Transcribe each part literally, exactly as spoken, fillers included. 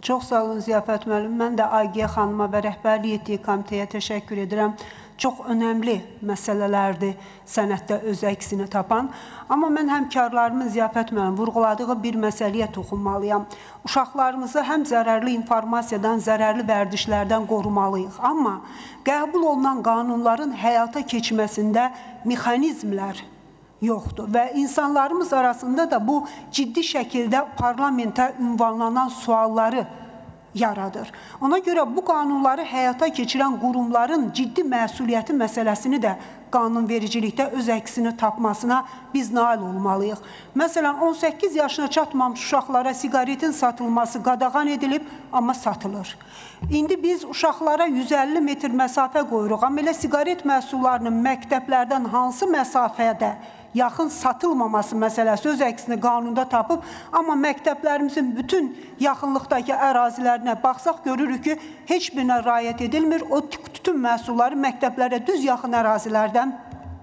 Çox sağ olun Ziyafət müəllim. Mən də Agiyə xanıma və rəhbərlik etdiyi komitəyə təşəkkür edirəm. Çox önəmli məsələlərdir sənətdə öz əksini tapan. Amma mən həmkarlarımın Ziyafət müəllim vurğuladığı bir məsələyə toxunmalıyam. Uşaqlarımızı həm zərərli informasiyadan, zərərli vərdişlərdən qorumalıyıq. Amma qəbul olunan qanunların həyata keçməsində mexanizmlər yoxdur və insanlarımız arasında da bu ciddi şəkildə parlamentə ünvanlanan sualları yaradır. Ona görə bu qanunları həyata keçirən qurumların ciddi məsuliyyəti məsələsini də qanunvericilikdə öz əksini tapmasına biz nail olmalıyıq. Məsələn, on səkkiz yaşına çatmamış uşaqlara siqaretin satılması qadağan edilib, amma satılır. İndi biz uşaqlara yüz əlli metr məsafə qoyuruq, amma elə siqaret məhsullarının məktəblərdən hansı məsafədə yaxın satılmaması məsələsi öz əksini qanunda tapıb, amma məktəblərimizin bütün yaxınlıqdakı ərazilərinə baxsaq görürük ki, heç birinə riayət edilmir. O tütün məhsulları məktəblərə düz yaxın ərazilərdən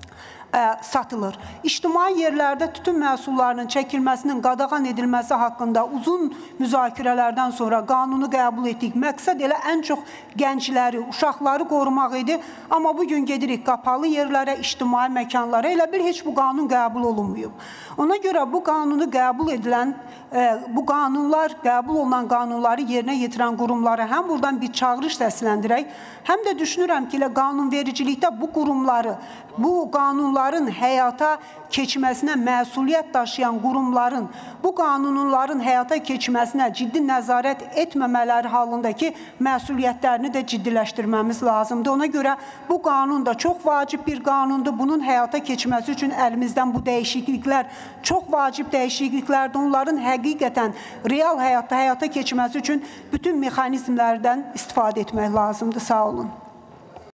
satılır. İctimai yerlərdə tütün məhsullarının çəkilməsinin qadağan edilməsi haqqında uzun müzakirələrdən sonra qanunu qəbul etdik. Məqsəd elə ən çox gəncləri, uşaqları qorumaq idi. Amma bugün gedirik qapalı yerlərə, ictimai məkanlara, elə bir heç bu qanun qəbul olunmuyub. Ona görə bu qanunu qəbul edilən, bu qanunlar, qəbul olunan qanunları yerinə yetirən qurumlara həm buradan bir çağırış səsləndirək, həm də düşünürəm ki, elə qanunvericilikdə bu qurumları, bu qanunların həyata keçməsinə məsuliyyət daşıyan qurumların, bu qanunların həyata keçməsinə ciddi nəzarət etməmələri halındakı məsuliyyətlərini də ciddiləşdirməmiz lazımdır. Ona görə bu qanun da çox vacib bir qanundur. Bunun həyata keçməsi üçün əlimizdən bu dəyişikliklər çox vacib dəyişikliklərdir. Onların həqiqətən real həyatda həyata keçməsi üçün bütün mexanizmlərdən istifadə etmək lazımdır. Sağ olun.